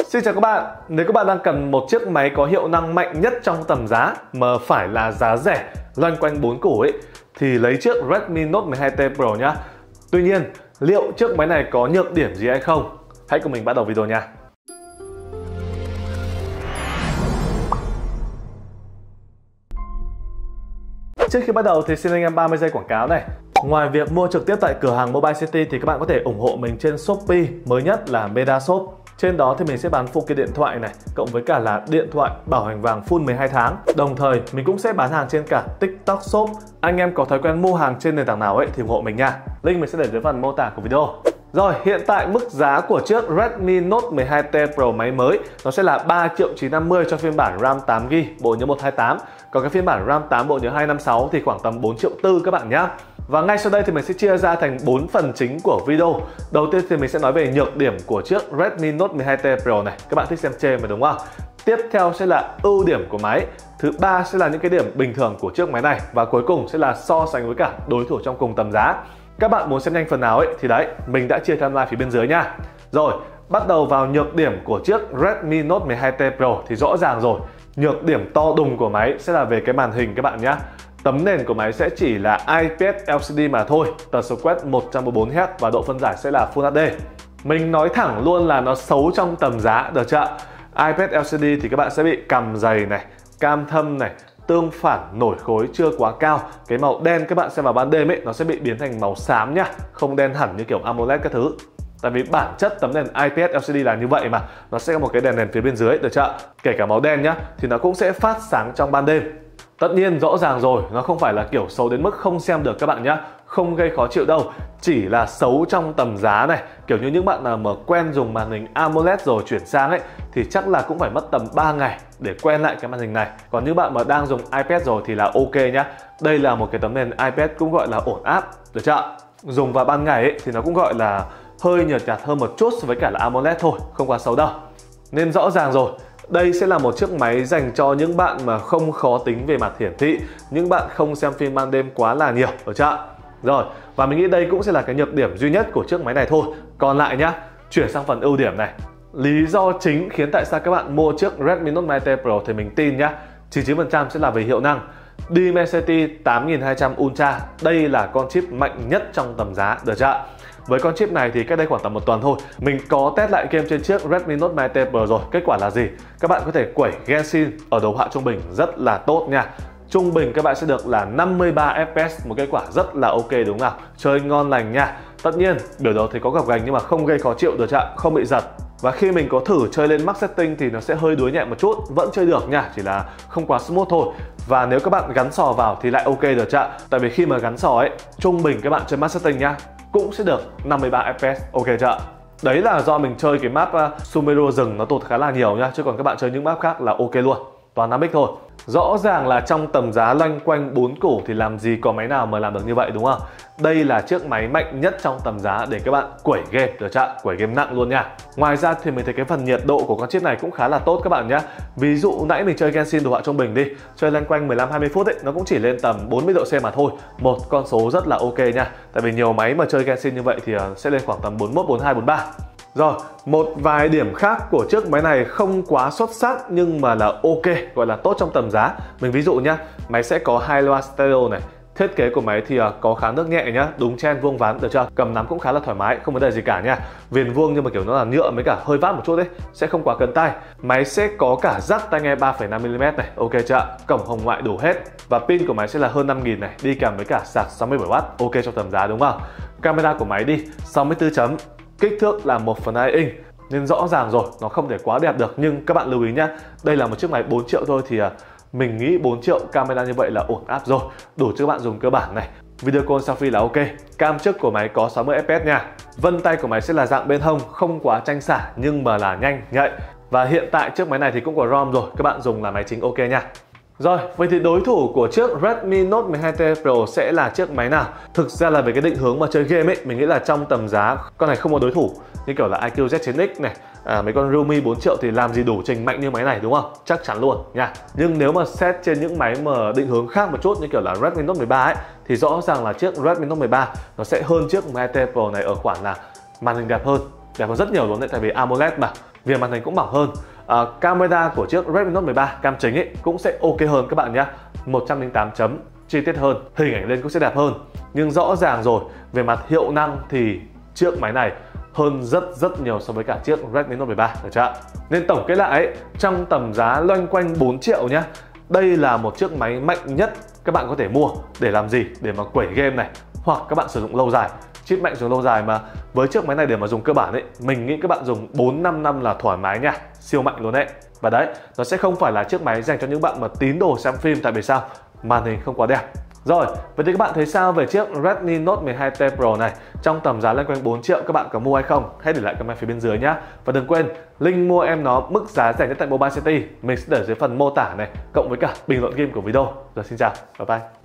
Xin chào các bạn. Nếu các bạn đang cần một chiếc máy có hiệu năng mạnh nhất trong tầm giá mà phải là giá rẻ, loanh quanh 4 củ ấy, thì lấy chiếc Redmi Note 12T Pro nhá. Tuy nhiên, liệu chiếc máy này có nhược điểm gì hay không? Hãy cùng mình bắt đầu video nha. Trước khi bắt đầu thì xin anh em 30 giây quảng cáo này. Ngoài việc mua trực tiếp tại cửa hàng Mobile City thì các bạn có thể ủng hộ mình trên Shopee, mới nhất là Medashop. Trên đó thì mình sẽ bán phụ kiện điện thoại này, cộng với cả là điện thoại bảo hành vàng full 12 tháng. Đồng thời mình cũng sẽ bán hàng trên cả TikTok Shop. Anh em có thói quen mua hàng trên nền tảng nào ấy thì ủng hộ mình nha. Link mình sẽ để dưới phần mô tả của video. Rồi, hiện tại mức giá của chiếc Redmi Note 12T Pro máy mới nó sẽ là 3.950.000 cho phiên bản RAM 8GB, bộ nhớ 128. Còn cái phiên bản RAM 8 bộ nhớ 256 thì khoảng tầm 4.400.000 các bạn nhé. Và ngay sau đây thì mình sẽ chia ra thành 4 phần chính của video. Đầu tiên thì mình sẽ nói về nhược điểm của chiếc Redmi Note 12T Pro này. Các bạn thích xem chê mà đúng không? Tiếp theo sẽ là ưu điểm của máy. Thứ ba sẽ là những cái điểm bình thường của chiếc máy này. Và cuối cùng sẽ là so sánh với cả đối thủ trong cùng tầm giá. Các bạn muốn xem nhanh phần nào ấy thì đấy, mình đã chia timeline phía bên dưới nha. Rồi, bắt đầu vào nhược điểm của chiếc Redmi Note 12T Pro thì rõ ràng rồi. Nhược điểm to đùng của máy sẽ là về cái màn hình các bạn nhé. Tấm nền của máy sẽ chỉ là IPS LCD mà thôi, tần số quét 144Hz và độ phân giải sẽ là Full HD. Mình nói thẳng luôn là nó xấu trong tầm giá, được chưa? IPS LCD thì các bạn sẽ bị cằm dày này, cam thâm này, tương phản nổi khối chưa quá cao. Cái màu đen các bạn xem vào ban đêm ấy, nó sẽ bị biến thành màu xám nhá, không đen hẳn như kiểu AMOLED các thứ. Tại vì bản chất tấm nền IPS LCD là như vậy mà, nó sẽ có một cái đèn nền phía bên dưới, được chưa? Kể cả màu đen nhá, thì nó cũng sẽ phát sáng trong ban đêm. Tất nhiên rõ ràng rồi, nó không phải là kiểu xấu đến mức không xem được các bạn nhé. Không gây khó chịu đâu, chỉ là xấu trong tầm giá này. Kiểu như những bạn nào mà quen dùng màn hình AMOLED rồi chuyển sang ấy thì chắc là cũng phải mất tầm 3 ngày để quen lại cái màn hình này. Còn những bạn mà đang dùng IPS rồi thì là ok nhá. Đây là một cái tấm nền IPS cũng gọi là ổn áp, được chưa? Dùng vào ban ngày ấy thì nó cũng gọi là hơi nhợt nhạt hơn một chút so với cả là AMOLED thôi, không quá xấu đâu. Nên rõ ràng rồi, đây sẽ là một chiếc máy dành cho những bạn mà không khó tính về mặt hiển thị, những bạn không xem phim ban đêm quá là nhiều, được chưa? Rồi, và mình nghĩ đây cũng sẽ là cái nhược điểm duy nhất của chiếc máy này thôi. Còn lại nhá, chuyển sang phần ưu điểm này. Lý do chính khiến tại sao các bạn mua chiếc Redmi Note 12T Pro thì mình tin nhá, 99% sẽ là về hiệu năng. Dimensity 8200 Ultra, đây là con chip mạnh nhất trong tầm giá, được chưa? Với con chip này thì cách đây khoảng tầm 1 tuần thôi, mình có test lại game trên chiếc Redmi Note 12T Pro rồi. Kết quả là gì? Các bạn có thể quẩy Genshin ở đồ họa trung bình rất là tốt nha. Trung bình các bạn sẽ được là 53 FPS, một kết quả rất là ok đúng không nào? Chơi ngon lành nha. Tất nhiên, biểu đồ thì có gập ghềnh nhưng mà không gây khó chịu, được chưa? Không bị giật. Và khi mình có thử chơi lên max setting thì nó sẽ hơi đuối nhẹ một chút, vẫn chơi được nha, chỉ là không quá smooth thôi. Và nếu các bạn gắn sò vào thì lại ok, được chưa? Tại vì khi mà gắn sò ấy, trung bình các bạn chơi max setting nhá, cũng sẽ được 53 FPS, ok chưa? Đấy là do mình chơi cái map Sumeru rừng nó tụt khá là nhiều nhá, chứ còn các bạn chơi những map khác là ok luôn, toàn 5x thôi. Rõ ràng là trong tầm giá loanh quanh 4 củ thì làm gì có máy nào mà làm được như vậy đúng không? Đây là chiếc máy mạnh nhất trong tầm giá để các bạn quẩy game, được chưa? Quẩy game nặng luôn nha. Ngoài ra thì mình thấy cái phần nhiệt độ của con chip này cũng khá là tốt các bạn nhé. Ví dụ nãy mình chơi Genshin đồ họa trung bình đi, chơi loanh quanh 15-20 phút ấy, nó cũng chỉ lên tầm 40 độ C mà thôi. Một con số rất là ok nha. Tại vì nhiều máy mà chơi Genshin như vậy thì sẽ lên khoảng tầm 41, 42, 43. Rồi, một vài điểm khác của chiếc máy này không quá xuất sắc nhưng mà là ok, gọi là tốt trong tầm giá. Mình ví dụ nhá, máy sẽ có 2 loa stereo này. Thiết kế của máy thì có khá nước nhẹ nhá, đúng trend vuông vắn, được chưa? Cầm nắm cũng khá là thoải mái, không vấn đề gì cả nha. Viền vuông nhưng mà kiểu nó là nhựa với cả hơi vát một chút đấy, sẽ không quá cấn tay. Máy sẽ có cả jack tai nghe 3,5mm này, ok chưa? Cổng hồng ngoại đủ hết. Và pin của máy sẽ là hơn 5000 này, đi kèm với cả sạc 67W, ok trong tầm giá đúng không? Camera của máy đi, 64 chấm. Kích thước là 1/2 inch nên rõ ràng rồi, nó không thể quá đẹp được. Nhưng các bạn lưu ý nhá, đây là một chiếc máy 4 triệu thôi thì mình nghĩ 4 triệu camera như vậy là ổn áp rồi, đủ cho các bạn dùng cơ bản này. Video call selfie là ok. Cam trước của máy có 60 fps nha. Vân tay của máy sẽ là dạng bên hông, không quá chanh xả nhưng mà là nhanh, nhạy. Và hiện tại chiếc máy này thì cũng có ROM rồi, các bạn dùng là máy chính ok nha. Rồi, vậy thì đối thủ của chiếc Redmi Note 12T Pro sẽ là chiếc máy nào? Thực ra là về cái định hướng mà chơi game ấy, mình nghĩ là trong tầm giá con này không có đối thủ. Như kiểu là IQ Z9X này, mấy con Realme 4 triệu thì làm gì đủ trình mạnh như máy này đúng không? Chắc chắn luôn nha. Nhưng nếu mà xét trên những máy mà định hướng khác một chút như kiểu là Redmi Note 13 ấy, thì rõ ràng là chiếc Redmi Note 13 nó sẽ hơn chiếc 12T Pro này ở khoản là màn hình đẹp hơn rất nhiều luôn đấy, tại vì AMOLED mà. Viền màn hình cũng mỏng hơn. Camera của chiếc Redmi Note 13 cam chính ấy cũng sẽ ok hơn các bạn nhé. 108 chấm, chi tiết hơn, hình ảnh lên cũng sẽ đẹp hơn. Nhưng rõ ràng rồi, về mặt hiệu năng thì chiếc máy này hơn rất nhiều so với cả chiếc Redmi Note 13, được chưa? Nên tổng kết lại ấy, trong tầm giá loanh quanh 4 triệu nhá, đây là một chiếc máy mạnh nhất các bạn có thể mua. Để làm gì? Để mà quẩy game này, hoặc các bạn sử dụng lâu dài. Chip mạnh sử dụng lâu dài mà với chiếc máy này để mà dùng cơ bản ấy, mình nghĩ các bạn dùng 4-5 năm là thoải mái nha, siêu mạnh luôn đấy. Và đấy, nó sẽ không phải là chiếc máy dành cho những bạn mà tín đồ xem phim, tại vì sao? Màn hình không quá đẹp. Rồi, vậy thì các bạn thấy sao về chiếc Redmi Note 12T Pro này? Trong tầm giá loanh quanh 4 triệu các bạn có mua hay không? Hãy để lại comment phía bên dưới nhá. Và đừng quên, link mua em nó mức giá rẻ nhất tại Mobile City mình sẽ để dưới phần mô tả này, cộng với cả bình luận game của video. Rồi xin chào, bye bye.